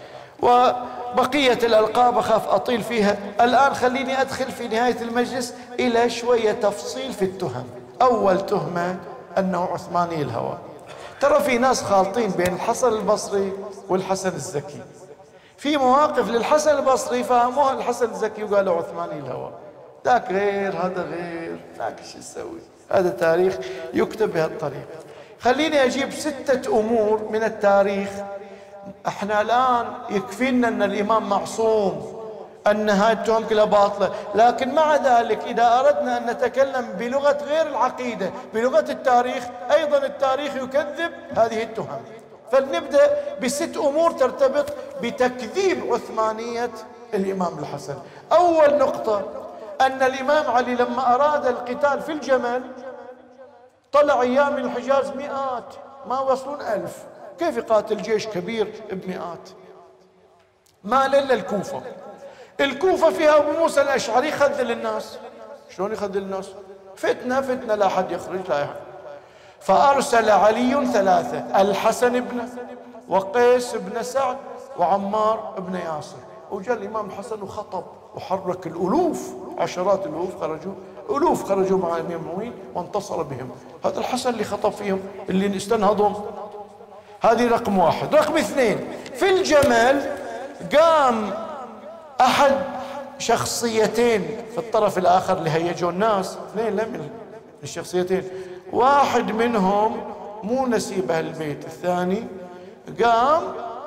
وبقية الألقاب أخاف أطيل فيها الآن. خليني أدخل في نهاية المجلس إلى شوية تفصيل في التهم. أول تهمة أنه عثماني الهوى. ترى في ناس خالطين بين الحسن البصري والحسن الزكي. في مواقف للحسن البصري فهموها الحسن الزكي وقالوا عثماني الهوى، ذاك غير هذا غير، ذاك شو يسوي؟ هذا تاريخ يكتب بهالطريقة. خليني أجيب 6 أمور من التاريخ. احنا الآن يكفينا أن الإمام معصوم، أن هاي التهم كلها باطلة، لكن مع ذلك إذا أردنا أن نتكلم بلغة غير العقيدة، بلغة التاريخ، أيضا التاريخ يكذب هذه التهم. فلنبدأ ب6 أمور ترتبط بتكذيب عثمانية الإمام الحسن. أول نقطة أن الإمام علي لما أراد القتال في الجمل طلع أيام من الحجاز مئات، ما وصلون 1000. كيف يقاتل جيش كبير بمئات؟ ما إلا الكوفة. الكوفة فيها أبو موسى الأشعري يخذل الناس. شلون يخذل الناس؟ فتنة لا أحد يخرج لا أحد. فأرسل علي 3: الحسن ابنه، وقيس بن سعد، وعمار بن ياسر. وجاء الإمام الحسن وخطب وحرك الألوف، عشرات الألوف خرجوا، ألوف خرجوا مع الأمير المؤمنين وانتصر بهم. هذا الحسن اللي خطب فيهم، اللي استنهضهم. هذه رقم 1. رقم 2: في الجمل قام أحد شخصيتين في الطرف الآخر اللي هيجوا الناس، 2 من الشخصيتين، واحد منهم مو نسيب أهل البيت، الثاني قام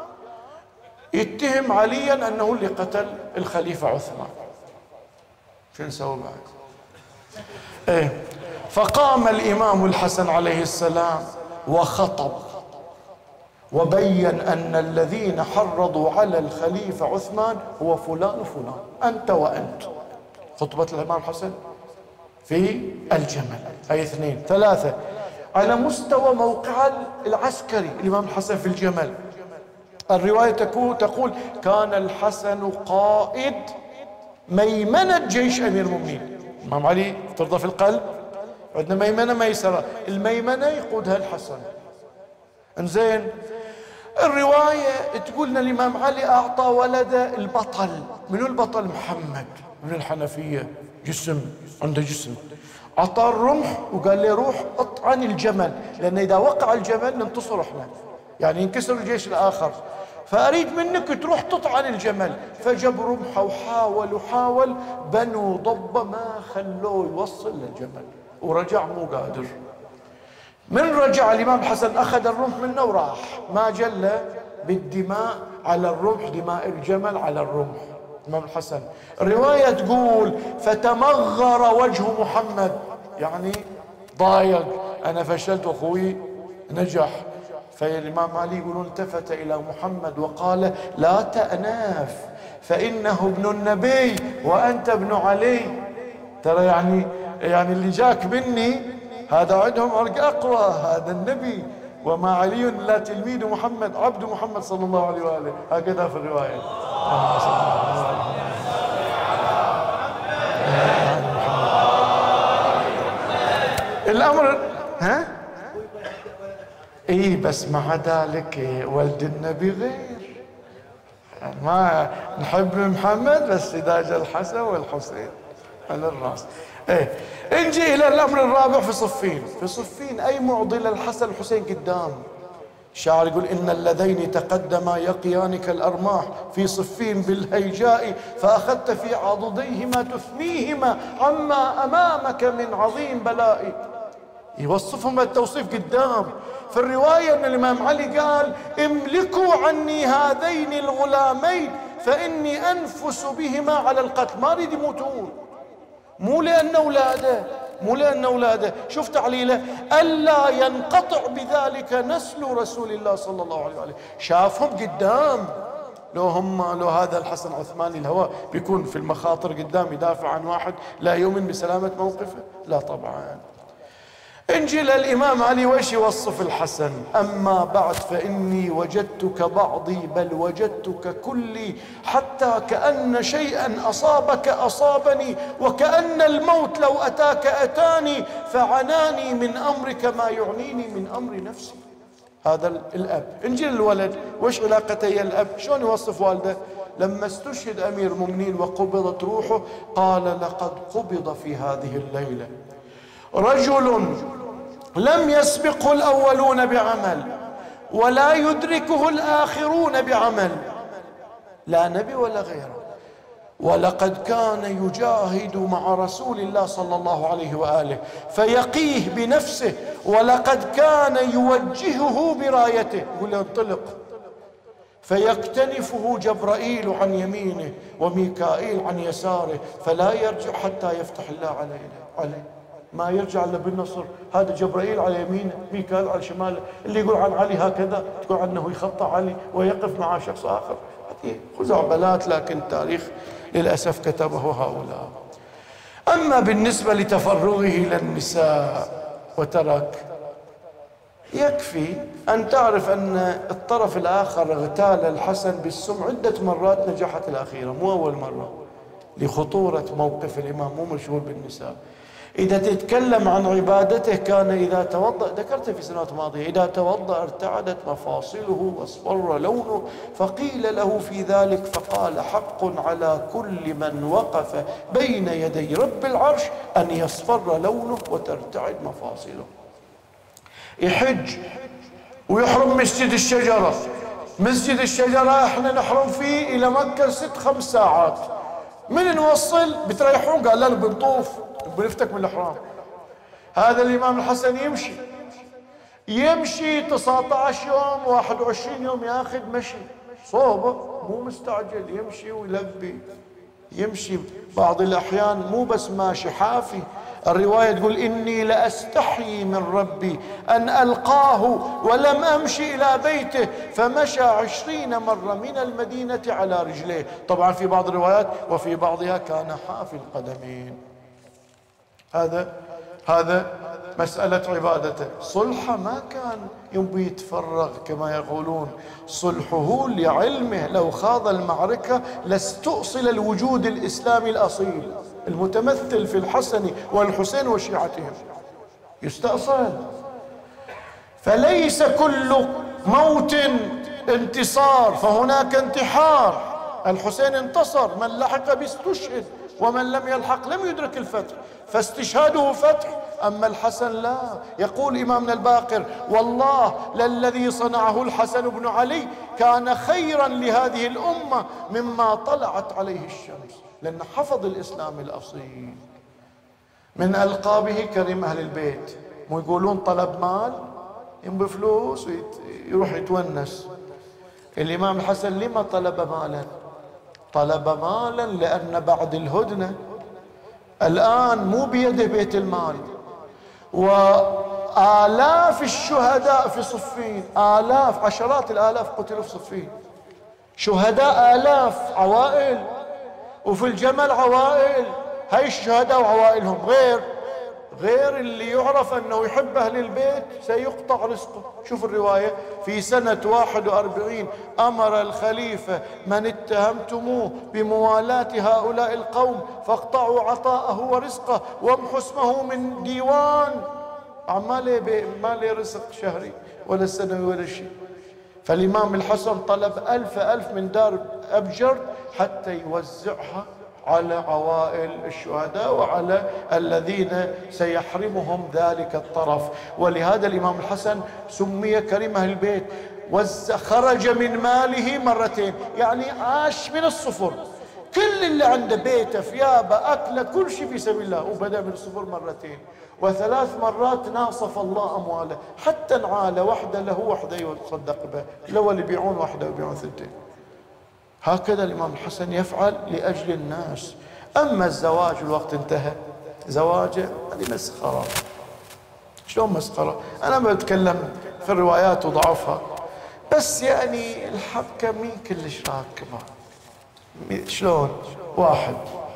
يتهم عليا أنه اللي قتل الخليفة عثمان. شو نسوي بعد؟ فقام الإمام الحسن عليه السلام وخطب وبين أن الذين حرضوا على الخليفة عثمان هو فلان وفلان، أنت وأنت. خطبة الإمام الحسن في الجمل. هي 2. 3: على مستوى موقع العسكري الإمام الحسن في الجمل، الرواية تقول كان الحسن قائد ميمنة جيش أمير المؤمنين. الإمام علي ترضى في القلب، عندنا ميمنة ميسرة، الميمنة يقودها الحسن. انزين، الرواية تقول ان الإمام علي أعطى ولده البطل. منو البطل؟ محمد بن الحنفية، جسم عنده جسم. أعطاه الرمح وقال له روح اطعن الجمل، لأن إذا وقع الجمل ننتصر احنا، يعني ينكسر الجيش الآخر، فأريد منك تروح تطعن الجمل. فجاب رمحه وحاول بنو ضبة ما خلوه يوصل للجمل، ورجع مو قادر. من رجع الإمام الحسن أخذ الرمح منه وراح، ما جل بالدماء على الرمح، دماء الجمل على الرمح. الإمام الحسن الرواية تقول فتمغر وجه محمد، يعني ضايق، أنا فشلت وأخوي نجح. فالإمام علي يقولون التفت إلى محمد وقال لا تأناف فإنه ابن النبي وأنت ابن علي. ترى يعني اللي جاك مني هذا عندهم عرق أقوى، هذا النبي، وما علي لا تلميذ محمد عبد محمد صلى الله عليه وآله. هكذا في الرواية. الأمر بس مع ذلك ولد النبي غير، ما نحب محمد بس إذا جاء الحسن والحسين على الرأس. نجي إلى الأمر الرابع في صفين. في صفين أي معضلة الحسن والحسين قدام. الشاعر يقول إن اللذين تقدما يقيان كالأرماح في صفين بالهيجاء فأخذت في عضديهما تثنيهما عما أمامك من عظيم بلاء. يوصفهم التوصيف قدام. في الرواية أن الإمام علي قال املكوا عني هذين الغلامين فإني أنفس بهما على القتل، ما أريد يموتون، مو لأن أولاده، شوف تعليله، ألا ينقطع بذلك نسل رسول الله صلى الله عليه وآله. شافهم قدام، لو هذا الحسن عثماني الهوى بيكون في المخاطر قدام يدافع عن واحد لا يؤمن بسلامة موقفه؟ لا طبعا. انجي للإمام علي وإيش يوصف الحسن؟ أما بعد فإني وجدتك بعضي بل وجدتك كلي، حتى كأن شيئا أصابك أصابني، وكأن الموت لو أتاك أتاني، فعناني من أمرك ما يعنيني من أمر نفسي. هذا الأب. إنجيل الولد وش علاقته يا الأب؟ شلون يوصف والده؟ لما استشهد أمير المؤمنين وقبضت روحه قال لقد قبض في هذه الليلة رجل لم يسبقه الأولون بعمل ولا يدركه الآخرون بعمل، لا نبي ولا غيره، ولقد كان يجاهد مع رسول الله صلى الله عليه وآله فيقيه بنفسه، ولقد كان يوجهه برايته، يقول له انطلق، فيكتنفه جبرائيل عن يمينه وميكائيل عن يساره فلا يرجع حتى يفتح الله عليه. ما يرجع الا بالنصر. هذا جبرائيل على يمينه، ميكائيل على شماله، اللي يقول عن علي هكذا تقول عنه يخطى علي ويقف مع شخص اخر. هذه خزعبلات، لكن التاريخ للاسف كتبه هؤلاء. اما بالنسبه لتفرغه للنساء وترك، يكفي أن تعرف أن الطرف الآخر اغتال الحسن بالسم عدة مرات، نجحت الأخيرة مو أول مرة لخطورة موقف الإمام، مو مشغول بالنساء. إذا تتكلم عن عبادته كان إذا توضأ، ذكرت في سنوات ماضية، إذا توضأ ارتعدت مفاصله واصفر لونه، فقيل له في ذلك فقال حق على كل من وقف بين يدي رب العرش أن يصفر لونه وترتعد مفاصله. يحج ويحرم مسجد الشجرة، مسجد الشجرة احنا نحرم فيه الى مكة 6-5 ساعات، من نوصل بتريحون؟ قال لا بنطوف بنفتك من الاحرام. هذا الامام الحسن يمشي 19 يوم 21 يوم ياخذ مشي صوبه، مو مستعجل، يمشي ويلبي، يمشي بعض الاحيان مو بس ماشي حافي. الرواية تقول إني لأستحيي من ربي أن ألقاه ولم أمشي إلى بيته، فمشى 20 مرة من المدينة على رجليه. طبعا في بعض الروايات وفي بعضها كان حافي القدمين. هذا مسألة عبادته. صلحه ما كان يبي يتفرغ كما يقولون، صلحه لعلمه لو خاض المعركة لاستؤصل الوجود الإسلامي الأصيل المتمثل في الحسن والحسين وشيعتهم، يستأصل. فليس كل موت انتصار، فهناك انتحار. الحسين انتصر، من لحق باستشهد، ومن لم يلحق لم يدرك الفتح، فاستشهاده فتح. أما الحسن لا. يقول إمامنا الباقر والله للذي صنعه الحسن بن علي كان خيرا لهذه الأمة مما طلعت عليه الشمس، لأن حفظ الإسلام الأصيل. من ألقابه كريم أهل البيت، مو يقولون طلب مال، ينبي فلوس ويروح يتونس. الإمام الحسن لما طلب مالا؟ طلب مالا لأن بعد الهدنة الآن مو بيده بيت المال، وآلاف الشهداء في صفين، آلاف عشرات الآلاف قتلوا في صفين، شهداء آلاف، عوائل، وفي الجمل عوائل. هاي الشهداء وعوائلهم غير اللي يعرف أنه يحب أهل البيت سيقطع رزقه. شوف الرواية، في سنة 41 أمر الخليفة من اتهمتموه بموالاة هؤلاء القوم فاقطعوا عطاءه ورزقه وامحوا اسمه من ديوان. ما لي رزق شهري ولا سنوي ولا شيء. فالإمام الحسن طلب 1000 من دار أبجر حتى يوزعها على عوائل الشهداء وعلى الذين سيحرمهم ذلك الطرف. ولهذا الإمام الحسن سمي كريم أهل البيت. خرج من ماله مرتين، يعني عاش من الصفر، كل اللي عنده بيته ثيابه أكله كل شيء في سبيل الله، وبدأ من الصفر مرتين. و3 مرات ناصف الله أمواله، حتى نعاله وحده له وحده يتصدق به، الأول يبيعون وحده ويبيعون 2. هكذا الإمام الحسن يفعل لأجل الناس. أما الزواج الوقت انتهى، زواجه هذه مسخرة. شلون مسخرة؟ أنا ما بتكلم في الروايات وضعفها، بس يعني الحبكة مين كلش راكبة. شلون واحد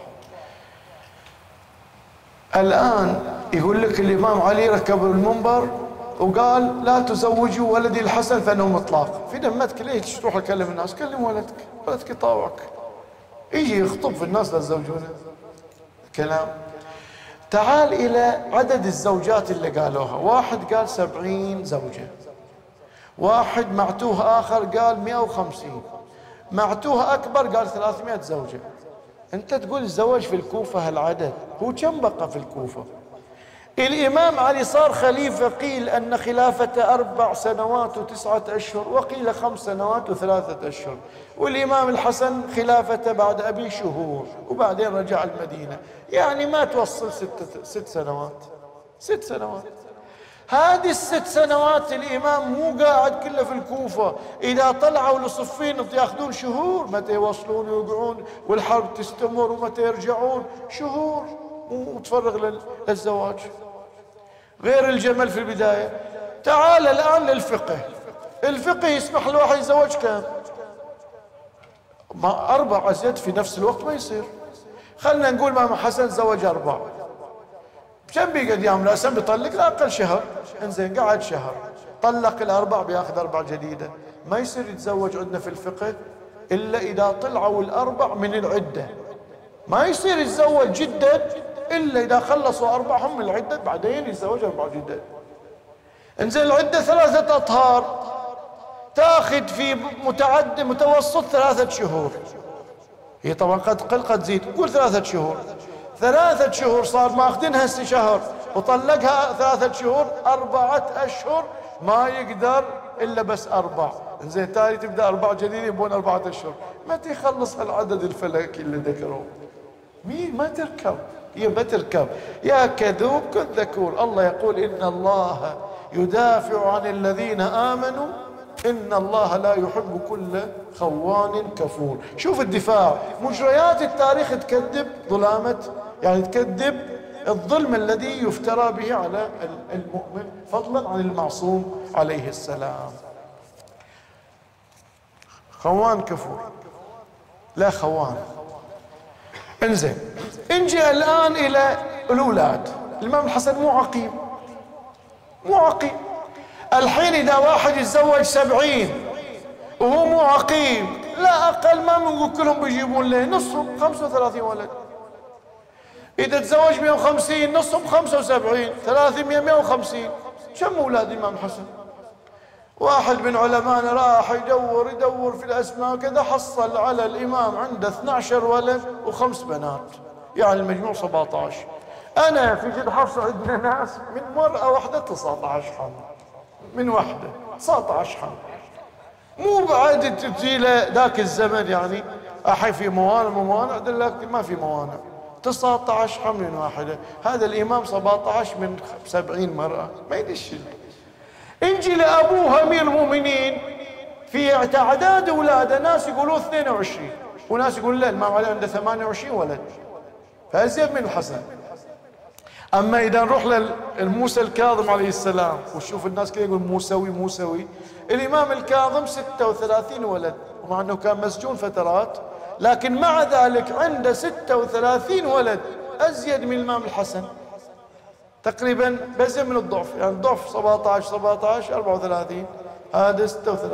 الآن يقول لك الإمام علي ركب المنبر وقال لا تزوجوا ولدي الحسن فانه مطلاق. في دمتك ليش تروح اكلم الناس؟ كلم ولدك يطاوعك، يجي يخطب في الناس لا تزوجونه كلام. تعال الى عدد الزوجات اللي قالوها. واحد قال 70 زوجة، واحد معتوه آخر قال 150، معتوه أكبر قال 300 زوجة. أنت تقول الزواج في الكوفة هالعدد، هو كم بقى في الكوفة؟ الإمام علي صار خليفة، قيل أن خلافته 4 سنوات و9 أشهر، وقيل 5 سنوات و3 أشهر. والإمام الحسن خلافته بعد أبي شهور، وبعدين رجع المدينة، يعني ما توصل 6 سنوات. 6 سنوات. هذه ال6 سنوات الإمام مو قاعد كله في الكوفة، إذا طلعوا لصفين ياخذون شهور متى يوصلون ويوقعون والحرب تستمر ومتى يرجعون، شهور وتفرغ للزواج. غير الجمل في البداية. تعال الآن للفقه. الفقه يسمح الواحد يتزوج كم؟ ما 4 أزيد في نفس الوقت ما يصير. خلنا نقول الإمام حسن تزوج 4، كم بيقعد يعمل؟ أسم بيطلق لا أقل شهر. انزين قعد شهر، طلق ال4 بياخذ 4 جديدة. ما يصير يتزوج عندنا في الفقه إلا إذا طلعوا ال4 من العدة. ما يصير يتزوج جدد إلا إذا خلصوا 4 من العدة، بعدين يتزوج 4 جدد. انزين العدة 3 أطهار، تاخذ في متوسط 3 شهور. هي طبعا قد قل قد زيد، قول 3 شهور. 3 شهور صار ماخذينها هسه شهر، وطلقها 3 شهور، 4 أشهر ما يقدر إلا بس 4. انزين تالي تبدأ 4 جديدة يبون 4 أشهر. متى يخلص هالعدد الفلكي اللي ذكروه؟ مين ما تركب، هي ما تركب. يا كذوب كن ذكور. الله يقول إن الله يدافع عن الذين آمنوا إن الله لا يحب كل خوان كفور. شوف الدفاع، مجريات التاريخ تكذب ظلامة، يعني تكذب الظلم الذي يفترى به على المؤمن فضلا عن المعصوم عليه السلام. خوان كفور، لا خوان. انزين انجي الآن إلى الأولاد. الإمام الحسن مو عقيم، مو عقيم. الحين إذا واحد يتزوج 70 وهو مو عقيم، لا أقل ما بنقول كلهم بيجيبون له نصهم 35 ولد. إذا تزوج 150 نصهم 75، 300 150. كم أولاد الإمام الحسن؟ واحد من علمائنا راح يدور في الأسماء وكذا، حصل على الإمام عنده 12 ولد و5 بنات، يعني المجموع 17. أنا في جد حفص عندنا ناس من مرأة واحدة 19 حمل، من واحدة 19 حمل. مو بعد تجي له ذاك الزمن يعني أحي في موانع دلوقتي ما في موانع. 19 حمل من واحدة. هذا الإمام 17 من 70 مرأة، ما يدش. انجي لأبوه أمير المؤمنين في تعداد أولاده، ناس يقولون 22 وناس يقول لا الإمام علي عنده 28 ولد، فأزيد من الحسن. أما إذا نروح للموسى الكاظم عليه السلام وشوف الناس كده يقول موسوي، الإمام الكاظم 36 ولد، ومع أنه كان مسجون فترات، لكن مع ذلك عنده 36 ولد، أزيد من الإمام الحسن تقريبا بزي من الضعف، يعني ضعف 17 34، هذا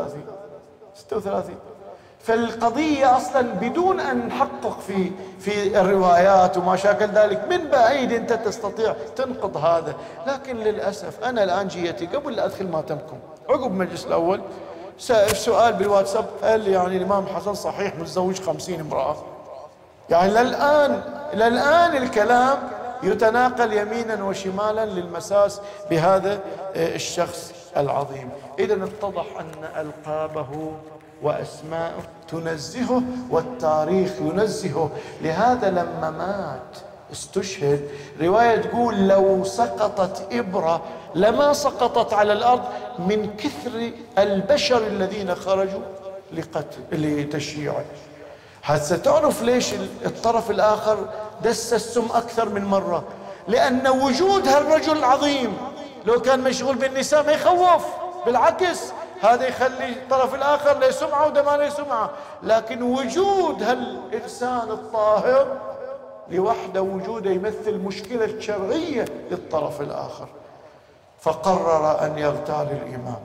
36. فالقضية أصلا بدون أن نحقق في الروايات وما شاكل ذلك من بعيد أنت تستطيع تنقض هذا. لكن للأسف أنا الآن جيتي قبل لا أدخل ماتمكم عقب المجلس الأول سؤال بالواتساب، هل يعني الإمام حسن صحيح متزوج 50 امرأة؟ يعني للآن الكلام يتناقل يمينا وشمالا للمساس بهذا الشخص العظيم. إذن اتضح أن ألقابه وأسماءه تنزهه والتاريخ ينزهه. لهذا لما مات استشهد، رواية تقول لو سقطت إبرة لما سقطت على الأرض من كثر البشر الذين خرجوا لتشييعه. هسه تعرف ليش الطرف الآخر دس السم أكثر من مرة؟ لأن وجود هالرجل العظيم لو كان مشغول بالنساء ما يخوف، بالعكس هذا يخلي الطرف الآخر له سمعة وده ما له سمعة. لكن وجود هالإنسان الطاهر لوحده وجوده يمثل مشكلة شرعية للطرف الآخر. فقرر أن يغتال الإمام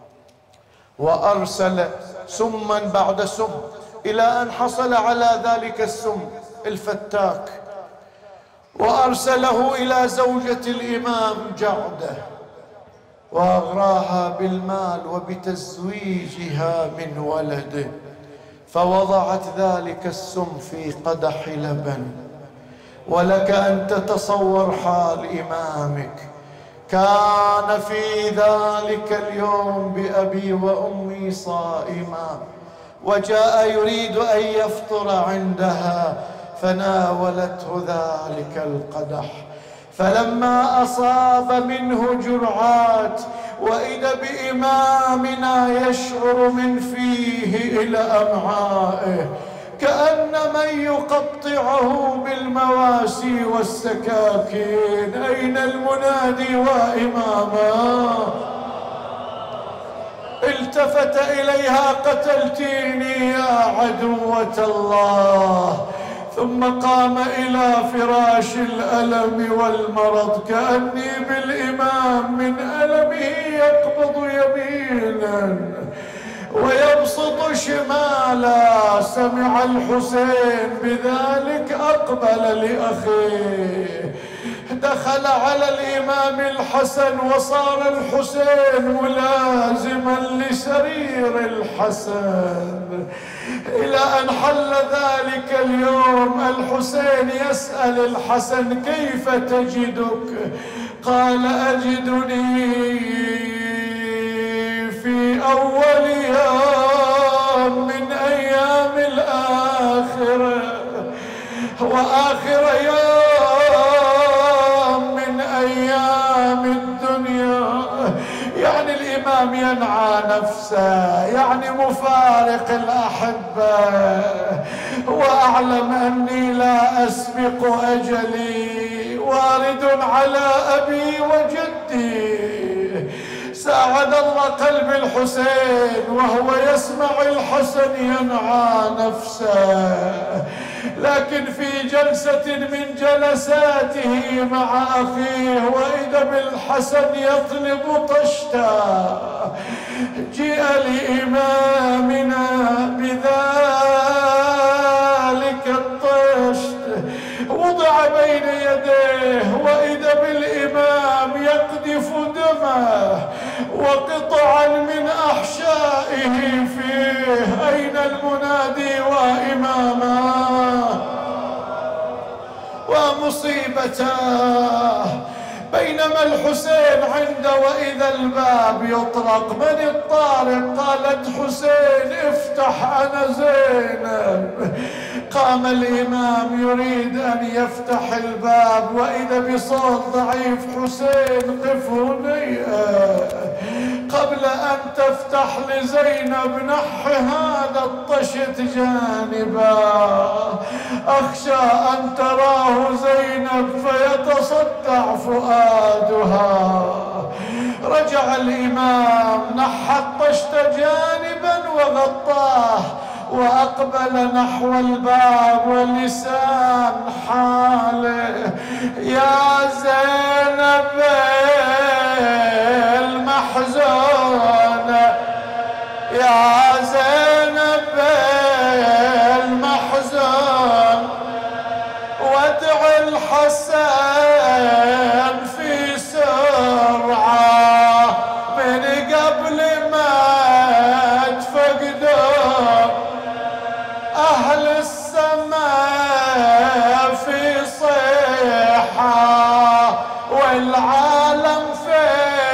وأرسل سما بعد سم إلى أن حصل على ذلك السم الفتاك، وأرسله إلى زوجة الإمام جعدة وأغراها بالمال وبتزويجها من ولده، فوضعت ذلك السم في قدح لبن. ولك أن تتصور حال إمامك، كان في ذلك اليوم بأبي وأمي صائما، وجاء يريد أن يفطر عندها، فناولته ذلك القدح، فلما أصاب منه جرعات وإذا بإمامنا يشعر من فيه إلى أمعائه كأن من يقطعه بالمواسي والسكاكين. أين المنادي وإماما؟ التفت إليها: قتلتيني يا عدوة الله. ثم قام إلى فراش الألم والمرض، كأني بالإمام من ألمه يقبض يمينا ويبسط شمالا. سمع الحسين بذلك أقبل لأخيه، دخل على الإمام الحسن، وصار الحسين ملازما لسرير الحسن إلى أن حل ذلك اليوم. الحسين يسأل الحسن: كيف تجدك؟ قال: أجدني في أول يوم من أيام الآخرة وآخر يوم من أيام الدنيا. يعني الإمام ينعى نفسه، يعني مفارق الأحبة، وأعلم أني لا أسبق أجلي، وارد على أبي وجدي. ساعد الله قلب الحسين وهو يسمع الحسن ينعى نفسه. لكن في جلسة من جلساته مع أخيه وإذا بالحسن يطلب طشتا، جيء لإمامنا بذلك الطشت، وضع بين يديه وإذا بالإمام يقذف دمه وقطعا من أحشائه فيه. أين المنادي وإماما؟ ومصيبته بينما الحسين عنده وإذا الباب يطرق. من الطارق؟ قالت: حسين افتح، أنا زينب. قام الإمام يريد أن يفتح الباب وإذا بصوت ضعيف: حسين قف هنيئا، قبل أن تفتح لزينب نح هذا الطشت جانبا، أخشى أن تراه زينب فيتصدع فؤادها. رجع الإمام، نحى الطشت جانبا وغطاه، وأقبل نحو الباب ولسان حاله: يا زينب المحزونة، يا زينب المحزون، وادع الحسن في سرعة من قبل ما تفقدوا أهل السماء في صيحة والعالم في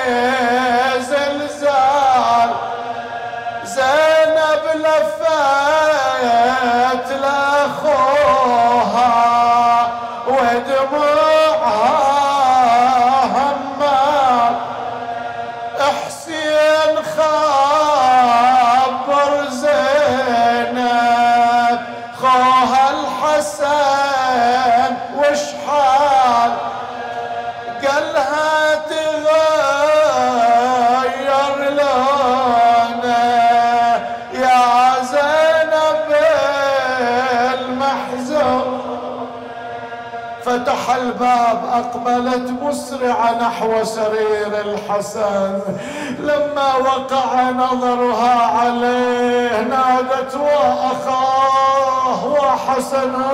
زلزال. زينب لفت لأخوها ودموعها همال. حسين خبر زينب خوها الحسن وش حال، قالها تغير لونه يا زينب المحزون. فتح الباب، أقبلت مسرعة نحو سرير الحسن. لما وقع نظرها عليه نادت: وأخاه وحسنا،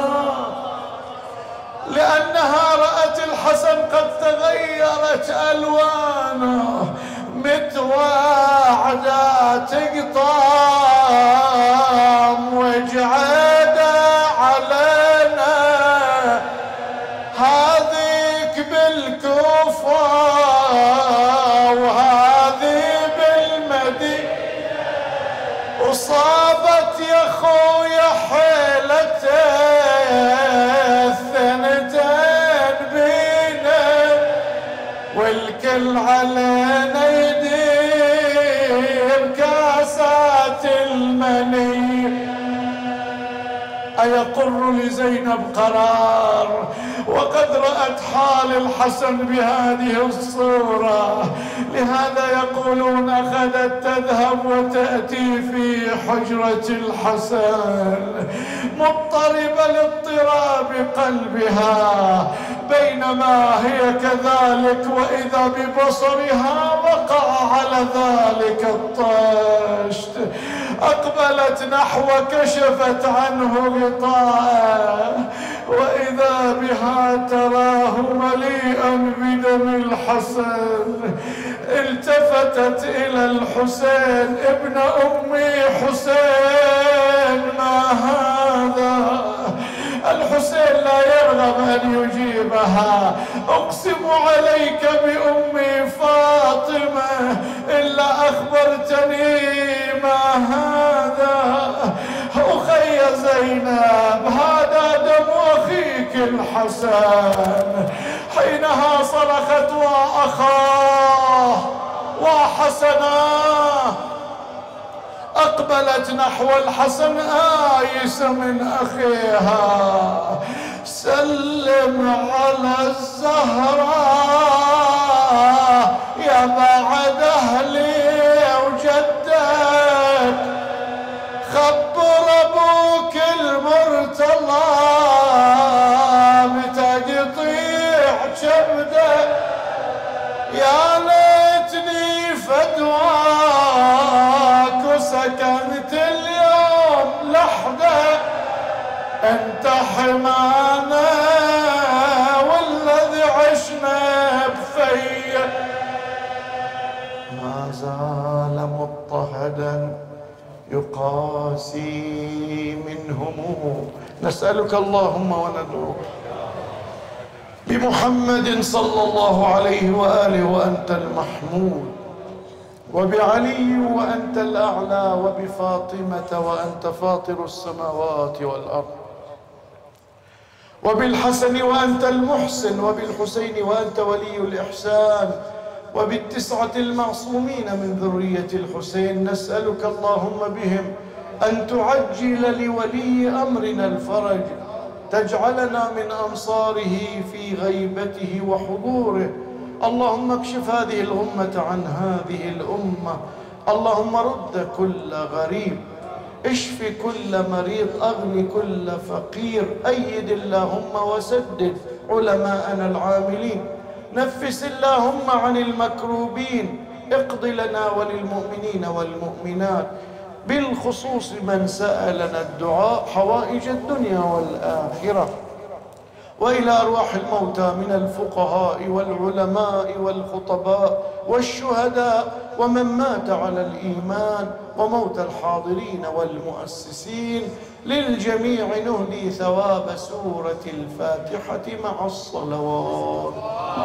لأنها رأت الحسن قد تغيرت ألوانه متواعدة تقطام وجعده علينا، هذيك بالكوفة وهذه بالمدينة، وصابت يا خويا حيلته الثنتين بينا، والكل علينا يدير كاسات المني. أيقر لزينب قرار وقد رأت حال الحسن بهذه الصورة، لهذا يقولون أخذت تذهب وتأتي في حجرة الحسن مضطربة لاضطراب قلبها، بينما هي كذلك وإذا ببصرها وقع على ذلك الطشت، أقبلت نحو كشفت عنه غطاءه، وإذا بها تراه مليئا بدم الحسن. التفتت إلى الحسين ابن أمي حسين، ما هذا؟ الحسين لا يرغب أن يجيبها. أقسم عليك بأمي فاطمة إلا أخبرتني ما هذا. أخي زينب هذا دم أخيك الحسن. حينها صرخت وأخاه وحسناه، أقبلت نحو الحسن آيسة من أخيها. سلم على الزهراء يا بعد أهلي وجدك، خبر أبوك المرتضى بتقطيع كبدك، يا ليتني فدواك وسكنت اليوم لحظة، انت حمانا والذي عشنا بفيه. ما زال مضطهدا يقاسي منهم. نسألك اللهم وندعوك بمحمد صلى الله عليه وآله وأنت المحمود، وبعلي وأنت الأعلى، وبفاطمة وأنت فاطر السماوات والأرض، وبالحسن وأنت المحسن، وبالحسين وأنت ولي الإحسان، وبالتسعة المعصومين من ذرية الحسين. نسألك اللهم بهم أن تعجل لولي أمرنا الفرج، تجعلنا من أنصاره في غيبته وحضوره. اللهم اكشف هذه الغمة عن هذه الأمة، اللهم رد كل غريب، اشف كل مريض، أغني كل فقير، أيد اللهم وسدد علماءنا العاملين، نفس اللهم عن المكروبين، اقض لنا وللمؤمنين والمؤمنات، بالخصوص من سألنا الدعاء حوائج الدنيا والآخرة، وإلى أرواح الموتى من الفقهاء والعلماء والخطباء والشهداء ومن مات على الإيمان، وموتى الحاضرين والمؤسسين. للجميع نهدي ثواب سورة الفاتحة مع الصلوات.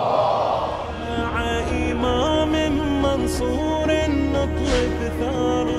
مع إمام منصور نطلب ثار